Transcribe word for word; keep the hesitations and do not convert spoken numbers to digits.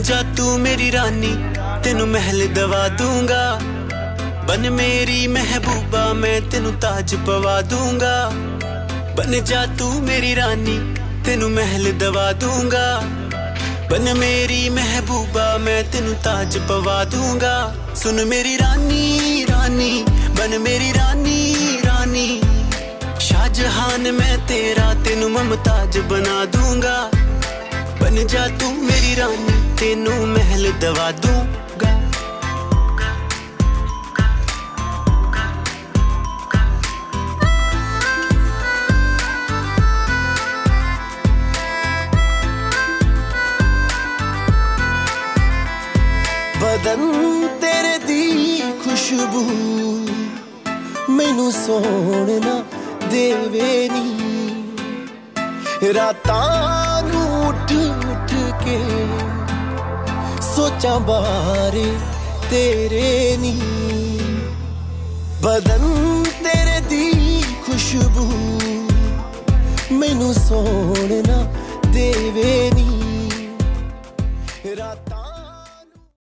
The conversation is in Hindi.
जा तू मेरी रानी, तेनू महल दवा दूंगा। बन मेरी महबूबा, मैं तेनू ताज पवा दूंगा। बन जा तू मेरी रानी, तेनू महल दवा दूंगा। बन मेरी महबूबा, मैं तेनू ताज पवा दूंगा। सुन मेरी रानी रानी, बन मेरी रानी रानी। शाहजहान मैं तेरा, तेनू मुमताज बना दूंगा। बन जा तू मेरी रानी, तेनू महल दवा दूंगा। बदन तेरे दी खुशबू मैनू सोना देवे नी। रातां नू उठ उठ के सोचा बारे तेरे नी। बदन तेरे दी खुशबू मैनू सोना देवे नी। रातां